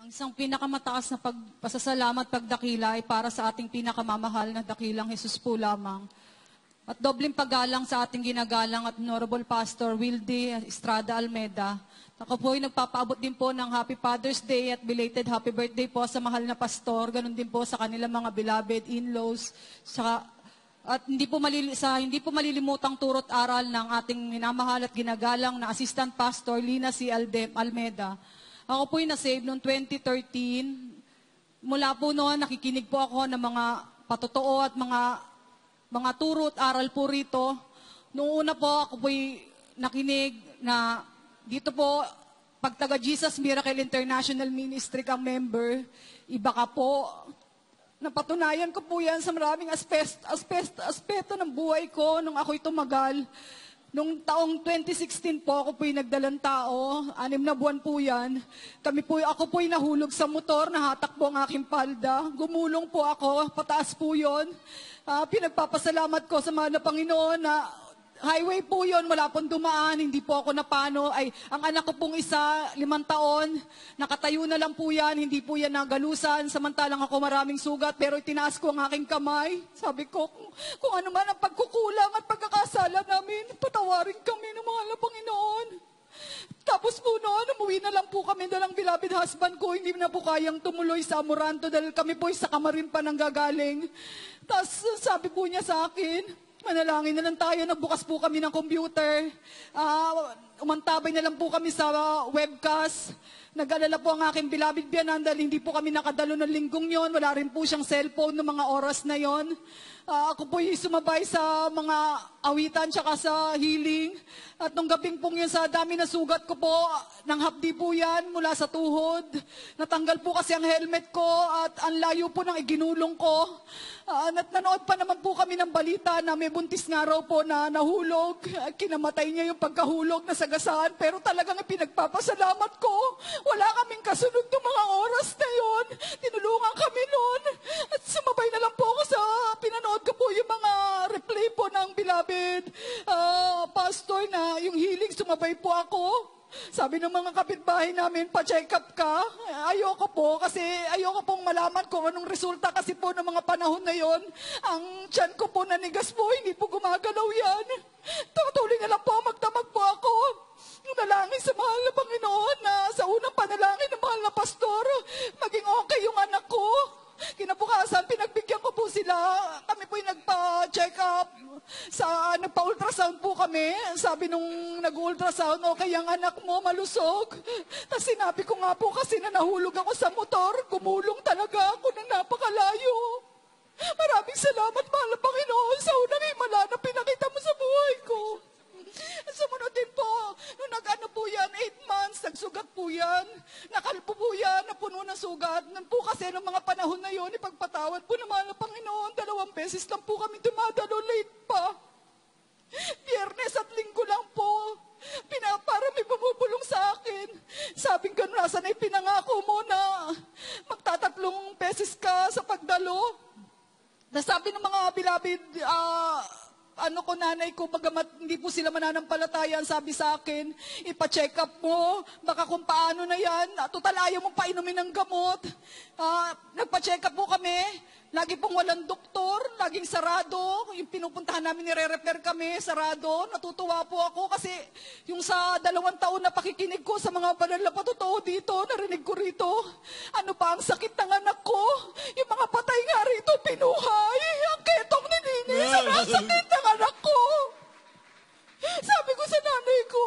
Isang pinakamataas na pasasalamat pagdakila ay para sa ating pinakamamahal na dakilang Jesus po lamang. At dobleng paggalang sa ating ginagalang at Honorable Pastor Wildy Estrada Almeda. Ako po ay nagpapaabot din po ng Happy Father's Day at belated Happy Birthday po sa mahal na pastor. Ganon din po sa kanilang mga beloved in-laws. At hindi po malilimutang turot aral ng ating minamahal at ginagalang na Assistant Pastor Lina C. Almeda. Ako po'y na-save noong 2013. Mula po noon, nakikinig po ako ng mga patotoo at mga turot aral po rito. Noong una po, ako po'y nakinig na dito po, pag taga Jesus Miracle International Ministry kang member, iba ka po. Napatunayan ko po yan sa maraming aspeto ng buhay ko nung ako'y tumagal. Nung taong 2016 po, ako po'y nagdalang tao, 6 na buwan po yan. Ako po'y nahulog sa motor, nahatak po ang aking palda. Gumulong po ako, pataas po yun. Pinagpapasalamat ko sa mahal na Panginoon na highway po yun, wala pong dumaan, hindi po ako napano. Ang anak ko pong isa, 5 taon, nakatayo na lang po yan, hindi po yan nagalusan, samantalang ako maraming sugat, pero itinaas ko ang aking kamay. Sabi ko, kung ano man ang pagkukulang at pagkakasala namin, patawarin kami ng mahal na Panginoon. Tapos po noon, umuwi na lang po kami dalang beloved husband ko, hindi na po kayang tumuloy sa Amoranto dahil kami po sa Kamarin pa nang gagaling. Tapos sabi po niya sa akin, manalangin na lang tayo, nagbukas po kami ng computer. Umantabay na lang po kami sa webcast. Nag-alala po ang aking beloved biyanan dahil hindi po kami nakadalo ng linggong yon. Wala rin po siyang cellphone ng mga oras na yon. Ako po sumabay sa mga awitan tsaka sa healing. At nung gabing pong yun sa dami na sugat ko po, nang hapdi po yan mula sa tuhod. Natanggal po kasi ang helmet ko at ang layo po ng iginulong ko. Nanood pa naman po kami ng balita na may buntis nga raw po na nahulog. Kinamatay niya yung pagkahulog na sagasaan. Pero talagang pinagpapasalamat ko. Wala kaming kasunod ng mga oras na yon. Tinulungan kami noon. At sumabay na lang po ako sa pinanood ko po yung mga replay po ng beloved pastor na yung healing, sumabay po ako. Sabi ng mga kapitbahay namin, pa-check up ka. Ayoko po kasi ayoko pong malaman kung anong resulta kasi po ng mga panahon na yon. Ang tiyan ko po nanigas po, hindi po gumagalaw yan. Tuloy na lang po, magdamag po ako. Nalangin sa mahal na Panginoon na sa unang panalangin ng mahal na pastor, maging okay yung anak ko. Kinabukasan, pinagbigyan ko po sila. Kami po yung nagpa-check up. Nagpa-ultrasound po kami. Sabi nung nag-ultrasound, okay, ang anak mo malusog. Tapos sinabi ko nga po kasi na nahulog ako sa motor. Gumulong talaga ako ng napakalayo. Maraming salamat, mahal na Panginoon, sa unang himala na pinakita mo sa buhay ko. At sumunod din po, nung nag-ano po yan, 8 months, nagsugat po yan. Nakalpo po yan, napuno ng sugat. Nun po kasi ng mga panahon na yon, ipagpatawad po naman ng Panginoon. 2 beses lang po kami dumadalo, late pa. Biyernes at Linggo lang po. Para may bumubulong sa akin. Sabing ko, nasa na ipinangako mo na magtatatlong beses ka sa pagdalo. Nasabi ng mga beloved, nanay ko, bagamat hindi po sila mananampalataya, sabi sa akin, ipa-check up mo, baka kung paano na yan, total ayaw mong painumin ng gamot. Nagpa-check up po kami, lagi pong walang doktor, laging sarado, yung pinupuntahan namin, nire-repair kami, sarado. Natutuwa po ako kasi yung sa 2 taon na pakikinig ko sa mga banal na patotoo dito, narinig ko rito, ano pa ang sakit ng anak ko, yung mga patay nga rito, pinuhay, ang ketong ni Ninis, ang sakit ng anak ko. Sabi ko sa nanay ko,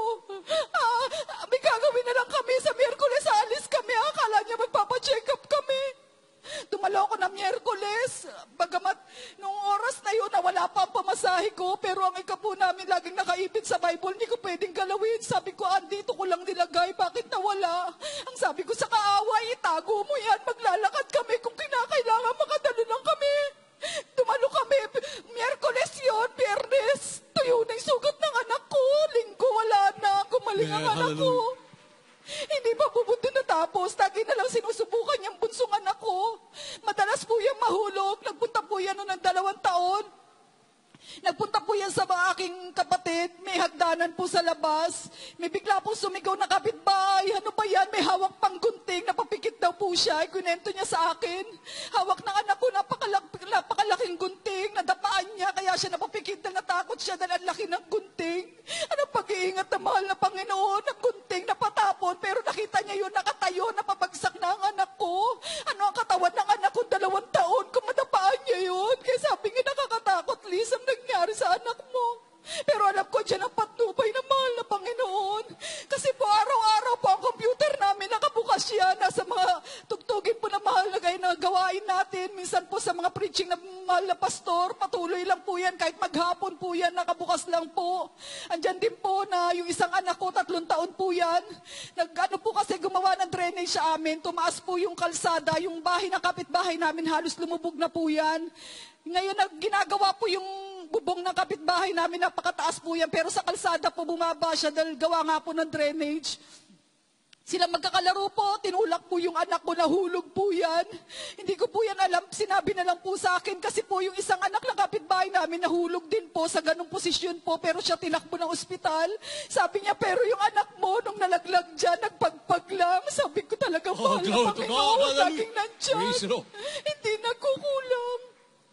may gagawin na lang kami sa Miyerkules, alis kami, akala niya magpapacheck up kami. Dumalo ako ng Miyerkules, bagamat nung oras na yun, wala pa ang pamasahe ko, pero ang ika po namin laging nakaipit sa Bible, hindi ko pwedeng galawin. Sabi ko, andito ko lang nilagay, bakit nawala? Ang sabi ko sa kaaway, itago mo yan, maglalakad kami kung kinakailangan, makadalo lang kami. Dumalo kami, Miyerkules yun, Biyernes, tuyo na yung sugat ng anak ko, Linggo wala na, gumaling ang anak ko. Hindi pa pupunta natapos, lagi na lang sinusubukan yung bunsong anak ko. Madalas po yung mahulog, nagpunta po yan noong 2 taon. Nagpunta po yan sa mga aking kapatid, may hagdanan po sa labas. May bigla po sumigaw na kapitbahay, ano ba yan, may hawak pang gunting, napapikit daw po po siya, ikwento niya sa akin. Hawak ng anak ko, napakalaking gunting, nadapaan niya, kaya siya napapikit na natakot siya dahil ang laki ng gunting. Ano pag-iingat na mahal na Panginoon, ang gunting napatapon, pero nakita niya yun, nakatayo, napabagsak na ang anak ko. Ano ang katawan ng anak ko, 2 taon, kung madapaan niya yun. Kaya sabi niya, nakakatakot, Liz, ang nangyari sa anak mo. Pero alam ko dyan ang patnubay na mahal na Panginoon. Kasi po araw-araw po ang computer namin nakabukas yan. Nasa mga tugtugin po na mahal na gaya na gawain natin. Minsan po sa mga preaching na mahal na pastor, patuloy lang po yan. Kahit maghapon po yan, nakabukas lang po. Andyan din po na yung isang anak ko, 3 taon po yan. Nag-ano po kasi gumawa ng drainage sa amin. Tumaas po yung kalsada. Yung bahay ng kapitbahay namin halos lumubog na po yan. Ngayon, ginagawa po yung bubong ng kapitbahay namin, napakataas po yan, pero sa kalsada po bumaba siya dahil gawa nga po ng drainage. Sila magkakalaro po, tinulak po yung anak ko, nahulog po yan. Hindi ko po yan alam, sinabi na lang po sa akin kasi po yung isang anak ng kapitbahay namin nahulog din po sa ganung posisyon po, pero siya tinakbo ng ospital. Sabi niya, pero yung anak mo nung nalaglag dyan, nagpagpag lang. Sabi ko talaga, mahal na Panginoon, laging nandyan. Hindi nagkukulang.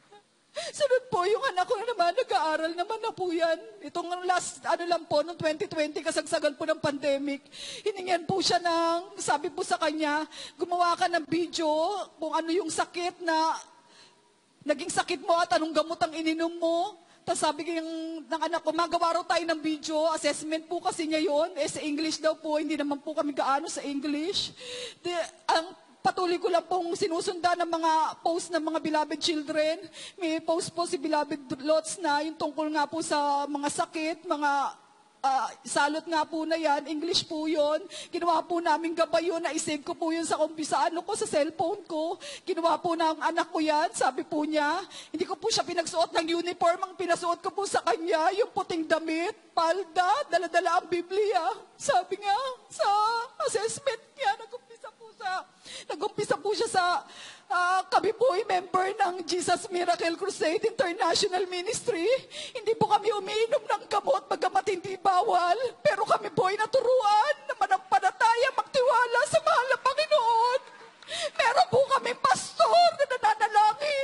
Sunod po, yung anak ko na naman, nag-aaral naman na po yan. Itong last, lang po, noong 2020, kasagsagan po ng pandemic, hiningan po siya ng, sabi po sa kanya, gumawa ka ng video kung ano yung sakit na, naging sakit mo at anong gamot ang ininom mo. Tapos sabi ng anak ko, magawa raw tayo ng video, assessment po kasi niya yun, sa English daw po, hindi naman po kami gaano sa English. Patuloy ko lang pong sinusundan ng mga post ng mga beloved children. May post po si Beloved Lots na yung tungkol nga po sa mga sakit, mga salot nga po na yan, English po yun. Ginawa po namin gabay yun, na-save ko po yun sa sa cellphone ko. Ginawa po ng anak ko yan, sabi po niya. Hindi ko po siya pinagsuot ng uniform, ang pinasuot ko po sa kanya, yung puting damit, palda, dala-dala ang Biblia. Sabi nga, sa assessment niya, nag-umpisa po siya sa kami po ay member ng Jesus Miracle Crusade International Ministry. Hindi po kami umiinom ng gamot bagamat hindi bawal. Pero kami po ay naturuan na manampalataya, magtiwala sa mahal na Panginoon. Meron po kami pastor na nananalangin.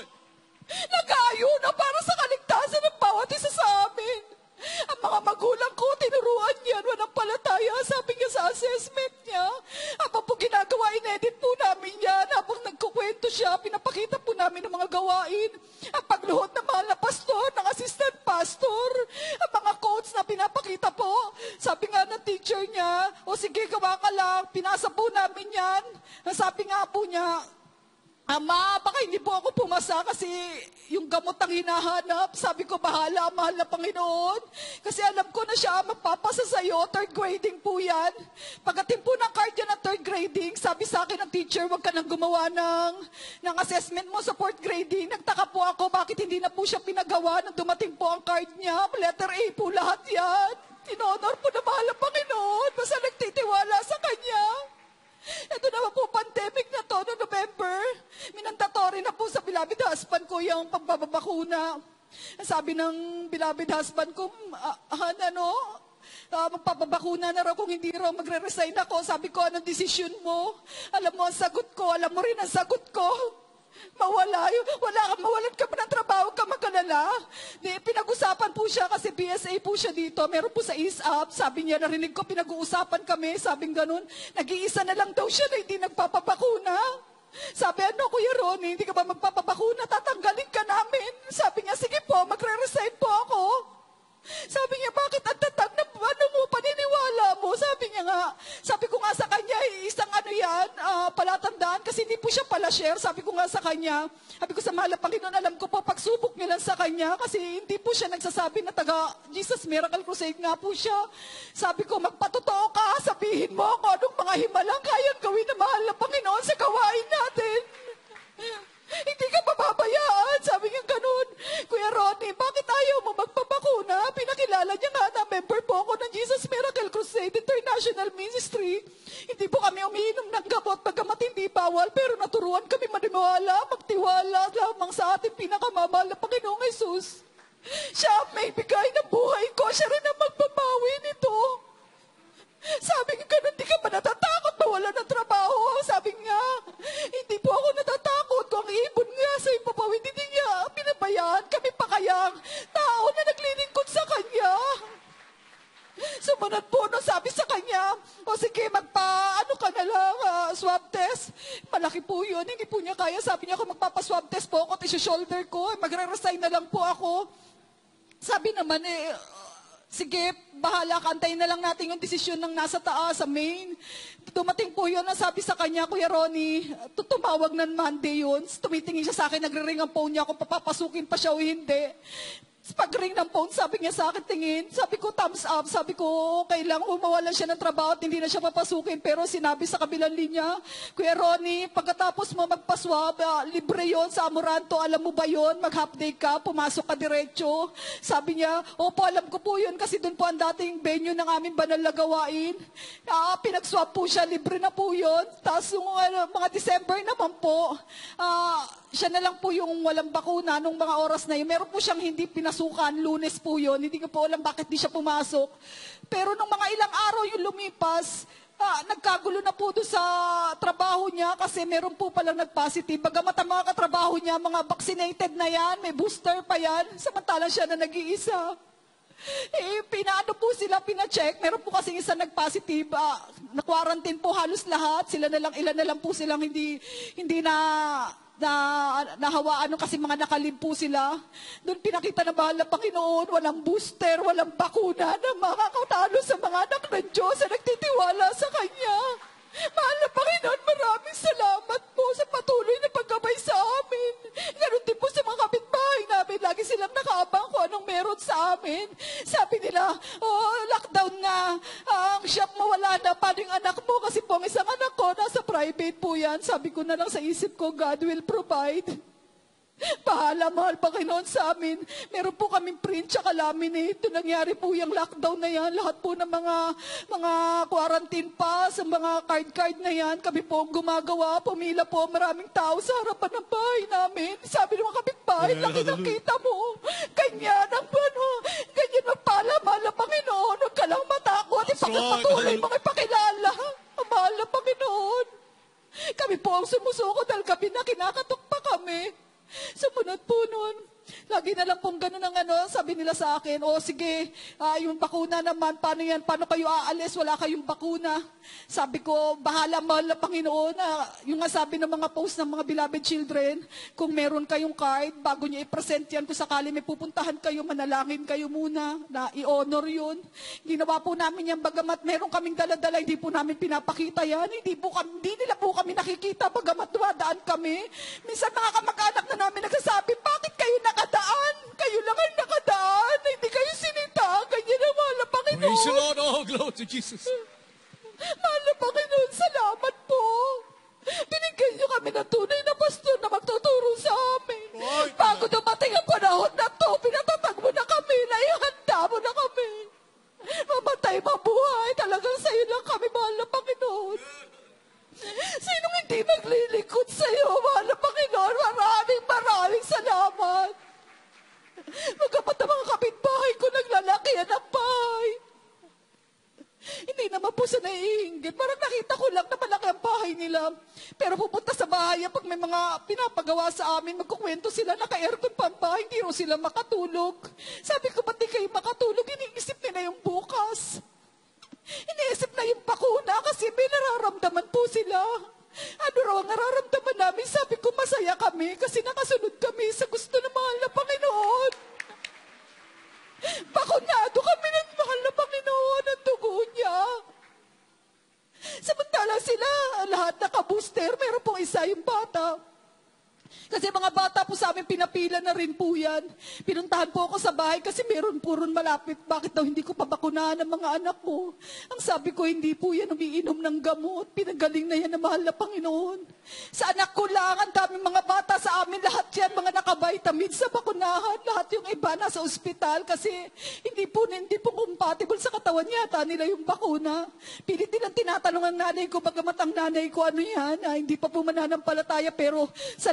Nag-aayo na para sa kaligtasan ng bawat isa sa amin. Ang mga magulang ko, tinuruan yan, manampalataya, sabi niya sa assessment niya. Habang po ginagawa, inedit po namin yan. Habang nagkukwento siya, pinapakita po namin ang mga gawain. Ang pagluhod ng mahal na pastor, ng assistant pastor, ang mga quotes na pinapakita po. Sabi nga ng teacher niya, o sige, gawa ka lang, pinasa po namin yan. Sabi nga po niya, Ama, baka hindi po ako pumasa kasi yung gamot ang hinahanap. Sabi ko, bahala, mahal na Panginoon. Kasi alam ko na siya magpapasa sa'yo, 3rd grading po yan. Pagdating po ng card yan ng 3rd grading, sabi sa akin ng teacher, wag ka nang gumawa ng assessment mo sa 4th grading. Nagtaka po ako, bakit hindi na po siya pinagawa nang dumating po ang card niya. Letter A po lahat yan. Tinonor po na mahal na Panginoon. Basta nagtitiwala sa Kanya. Ito naman po, pandemic na to, noong November. Minandatory na po sa beloved husband ko yung pagbabakuna. Sabi ng beloved husband ko, magpapabakuna na raw kung hindi raw magre-resign ako. Sabi ko, anong desisyon mo? Alam mo ang sagot ko, alam mo rin ang sagot ko. Mawalan ka pa ng trabaho, ka magkalala. Pinag-usapan po siya kasi BSA po siya dito. Meron po sa ISAP. Sabi niya, narinig ko, pinag-uusapan kami. Sabing ganun, nag-iisa na lang daw siya na hindi nagpapabakuna. Sabi, Kuya Ronnie, hindi ka ba magpapabakuna? Tatanggalin ka namin. Sabi niya, sige po, magre-resign po ako. Sabi niya, bakit ang tatag na paniniwala mo? Sabi ko nga sa kanya, isang palatandaan kasi hindi po siya pala share. Sabi ko nga sa kanya, sabi ko sa mahal na Panginoon, alam ko po, pagsubok niyo lang sa kanya kasi hindi po siya nagsasabi na taga Jesus Miracle Crusade nga po siya. Sabi ko, magpatotoo ka, sabihin mo kung anong mga himalang kayang gawin na mahal na Panginoon sa gawain natin. Hindi ka pababayaan. Sabi niya ganun. Kuya Ronnie, bakit ayaw mo magpabakuna? Pinakilala niya nga na member po ako ng Jesus Miracle Crusade International Ministry. Hindi po kami umiinom ng gamot bagamat hindi bawal, pero naturuan kami maniwala, magtiwala lamang sa ating pinakamamahal na Panginoong Jesus. Siya ang may bigay ng buhay ko. Siya rin ang magbabawi nito. Sabi niya ganun, di ka ba natatakot mawala ng trabaho? Sabi niya, swab test. Malaki po yun, hindi po niya kaya. Sabi niya, kung magpapaswab test po ako, isi-shoulder ko, magre-resign na lang po ako. Sabi naman, sige, bahala ka, antayin na lang natin yung desisyon ng nasa taas, sa main. Dumating po yun, sabi sa kanya, Kuya Ronnie, tumawag ng Monday yun. Tumitingin siya sa akin, nagre-ring ang phone niya, kung papapasukin pa siya o hindi. Pag-ring ng phone, sabi niya sa akin, tingin. Sabi ko, thumbs up. Sabi ko, okay lang, mawalan siya ng trabaho at hindi na siya papasukin. Pero sinabi sa kabilang linya, Kuya Ronnie, pagkatapos mo magpaswab, libre yon sa Amoranto. Alam mo ba yon? Mag-half day ka, pumasok ka diretso. Sabi niya, opo, alam ko po yun kasi doon po ang dating venue ng aming banal na gawain. Pinag-swab po siya, libre na po yun. Tapos yung mga December naman po, siya na lang po yung walang bakuna nung mga oras na yun. Meron po siyang hindi pinasukan, Lunes po yun. Hindi ko po alam bakit di siya pumasok. Pero nung mga ilang araw yung lumipas, nagkagulo na po doon sa trabaho niya kasi meron po palang nag-positive. Bagamat ang mga katrabaho niya, mga vaccinated na yan, may booster pa yan, samantalang siya na nag-iisa. Pinaano po sila, pina-check. Meron po kasing isa nag-positive. Na-quarantine po halos lahat. Sila na lang, ilan na lang po silang hindi nahawaan kasi mga nakalib po sila. Doon pinakita na mahal na Panginoon, walang booster, walang bakuna na makakatalo sa mga anak ng Diyos na nagtitiwala sa Kanya. Mahal na Panginoon, maraming salamat po sa patuloy na paggabay sa amin. Ganon din po sa mga kapitbahay namin. Lagi silang nakaabang kung anong meron sa amin. Sabi nila, lockdown nga. Ang shop mawala na. Paano yung anak mo? Kasi po ang isang anak ko, nasa private po yan. Sabi ko na lang sa isip ko, God will provide. Pahala, mahal Panginoon sa amin. Meron po kaming print tsaka laminate. Nangyari po yung lockdown na yan. Lahat po ng mga quarantine pass, mga card na yan. Kami po ang gumagawa. Pumila po maraming tao sa harapan ng bahay namin. Sabi ng mga kapitbahay, laki ng kita mo. Ganyan ang ganyan magpala, mahal na Panginoon. Huwag ka lang matakot. Ipagpatuloy mong ipakilala. Mahal na Panginoon. Kami po ang sumusuko dahil gabi na kinakatok pa kami. Sumunod po nun, lagi na lang pong gano'n ang sabi nila sa akin, sige, yung bakuna naman, paano yan, paano kayo aalis, wala kayong bakuna. Sabi ko, bahala mahal na Panginoon, yung nga sabi ng mga post ng mga beloved children, kung meron kayong card, bago nyo i-present yan, kung sakali may pupuntahan kayo, manalangin kayo muna, na i-honor yun. Ginawa po namin yan, bagamat meron kaming dala-dala, hindi po namin pinapakita yan, hindi nila po kami nakikita, bagamat dumadaan kami. Minsan mga kamag-anak na namin nagsasabi, bakit kayo nakadaan? Kayo lang ang nakadaan, hindi kayo sinita, ganyan na mahal na Panginoon. Praise the Lord, oh glory to Jesus. Mahal na Panginoon, salamat po. Binigyan niyo kami ng tunay na pastor na magtuturo sa amin. Bago dumating ang panahon na to, pinatatag mo na kami, naihanda mo na kami. Mamatay, mabuhay, talagang sa'yo lang kami, mahal na Panginoon. Sinong hindi maglilingkod sa'yo, mahal na Panginoon? Maraming salamat. Magapat ang mga kapitbahay ko, naglalakihan ang bahay. Hindi naman po sa naiinggit. Parang nakita ko lang na malaki ang bahay nila. Pero pupunta sa bahay, pag may mga pinapagawa sa amin, magkukwento sila, naka-aircon pa ang bahay, hindi rin sila makatulog. Sabi ko, ba't di kayo makatulog? Iniisip nila yung bukas. Iniisip na yung bakuna kasi may nararamdaman po sila. Ano raw ang nararamdaman namin? Sabi ko, masaya kami kasi nakasunod kami sa gusto ng mahal na Panginoon. Bakunado kami ng mahal na Panginoon ang dugo niya. Samantala sila, lahat naka-booster, meron pong isa yung bata. Kasi mga bata po sa amin, pinapila na rin po yan. Pinuntahan po ako sa bahay kasi meron po ron malapit. Bakit daw hindi ko pabakunahan ang mga anak mo? Ang sabi ko, hindi po yan umiinom ng gamot. Pinagaling na yan ng mahal na Panginoon. Sa anak ko lang, ang daming mga bata sa amin, lahat yan, mga nakavitamins sa bakunahan. Lahat yung iba nasa ospital kasi hindi po compatible sa katawan yata nila yung bakuna. Pilit nilang tinatanong ang nanay ko, bagamat ang nanay ko, ano yan, hindi pa po mananampalataya, pero salamat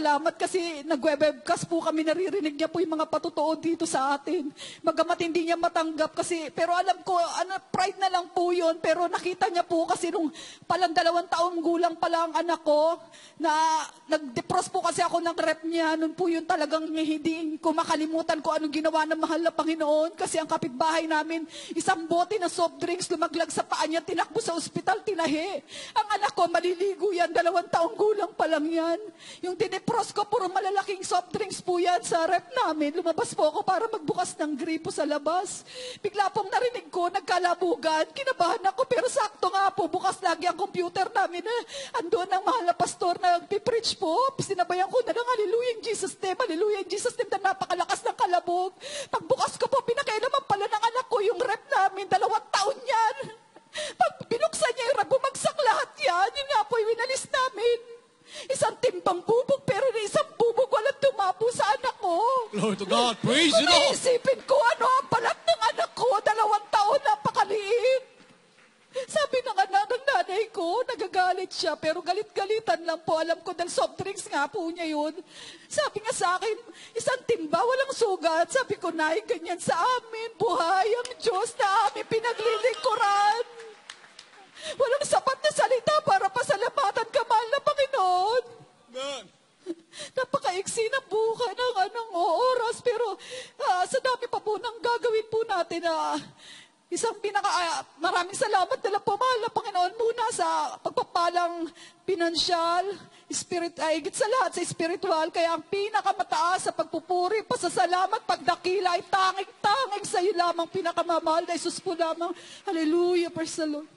kasi nag-webcast po kami, naririnig niya po yung mga patutuo dito sa atin. Magamat hindi niya matanggap kasi, pero alam ko, pride na lang po yun, pero nakita niya po kasi nung palang 2 taong gulang pala ang anak ko, na nag-depros po kasi ako ng rep niya, nun po yun talagang hindi ko makalimutan ko anong ginawa ng mahal na Panginoon, kasi ang kapitbahay namin, isang bote ng soft drinks, lumaglag sa paa niya, tinakbo sa ospital, tinahi. Ang anak ko, maliligo yan, 2 taong gulang pa lang yan. Yung tinipros ko, puro malalaking soft drinks po yan sa rep namin. Lumabas po ako para magbukas ng gripo sa labas. Bigla pong narinig ko, nagkalabugan. Kinabahan ako, pero sakto nga po, bukas lagi ang computer namin. Andun ang mahal na pastor na nagpipreach po. Sinabayan ko na ng hallelujah in Jesus name, hallelujah in Jesus name, na napakalakas ng kalabog. Pagbukas ko po, pinakailaman pala ng anak ko yung rep namin, 2 taon yan. Pag binuksan niya yung rep, bumagsak lahat yan. Yun nga po, yung winalis namin. Isang timbang bubog, pero isang bubog walang tumapo sa anak ko. Glory to God. Praise the Kung Lord. naisipin ko, ano ang balat ng anak ko, 2 taon, napakaliit. Sabi ng anak ng nanay ko, nagagalit siya, pero galit-galitan lang po. Alam ko, dahil soft drinks nga po niya yun. Sabi nga sa akin, isang timba, walang sugat. Sabi ko, Nay, ganyan sa amin. Buhay ang Diyos na aming pinaglilingkuran. Walang sapat na salita para pasalamatan ka, mahal na Panginoon. Amen. Napakaiksi na buhay ng oras, pero sa dami pa po nang gagawin po natin maraming salamat na lang po, mahal na Panginoon, muna sa pagpapalang pinansyal, higit sa lahat sa spiritual, kaya ang pinakamataas sa pagpupuri, pasasalamat, pagdakila ay tanging-tanging sa iyo lamang, pinakamamahal na Jesus po lamang. Hallelujah, praise the Lord.